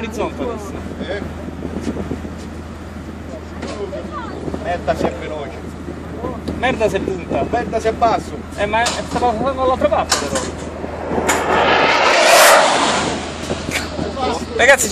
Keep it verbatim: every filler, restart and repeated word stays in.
all'orizzonte adesso. Eh? Merda se è veloce. Merda se punta. Merda se è basso. Eh ma stava passando dall'altra parte però. Ragazzi,